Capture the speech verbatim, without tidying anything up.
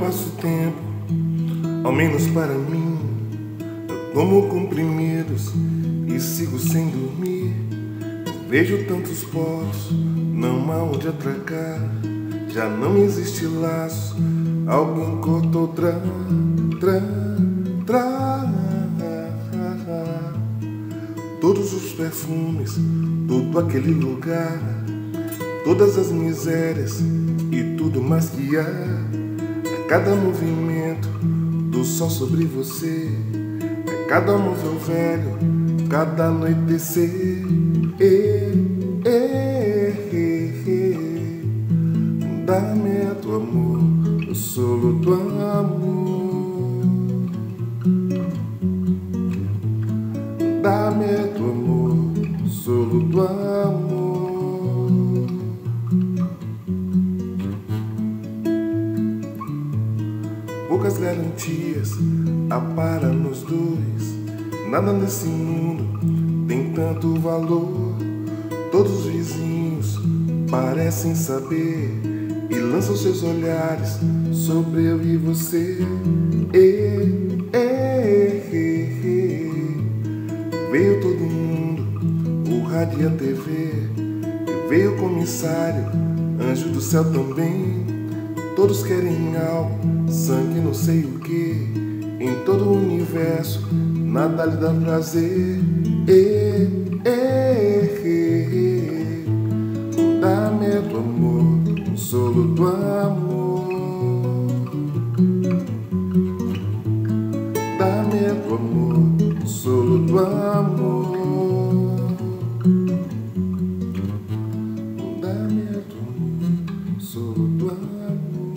passo o tempo, ao menos para mim. Eu tomo comprimidos e sigo sem dormir. Vejo tantos poros, não há onde atracar. Já não existe laço, alguém cortou tra, tra, tra. Todos os perfumes, todo aquele lugar, todas as misérias e tudo mais que há. É cada movimento do sol sobre você, é cada móvel velho, cada anoitecer. E, e, e, e. Dá-me teu amor, o solo do amor. Dá-me teu amor, o solo do amor. Poucas garantias há para nós dois. Nada nesse mundo tem tanto valor. Todos os vizinhos parecem saber e lançam seus olhares sobre eu e você. E, e, e, e. Veio todo mundo, o rádio e a T V. Veio o comissário, anjo do céu também. Todos querem algo, sangue não sei o que. Em todo o universo, nada lhe dá prazer. E, e, e, e. Dá-me teu amor, o solo do amor. Dá-me teu amor, o solo do amor. Dá-me teu amor, o solo do amor.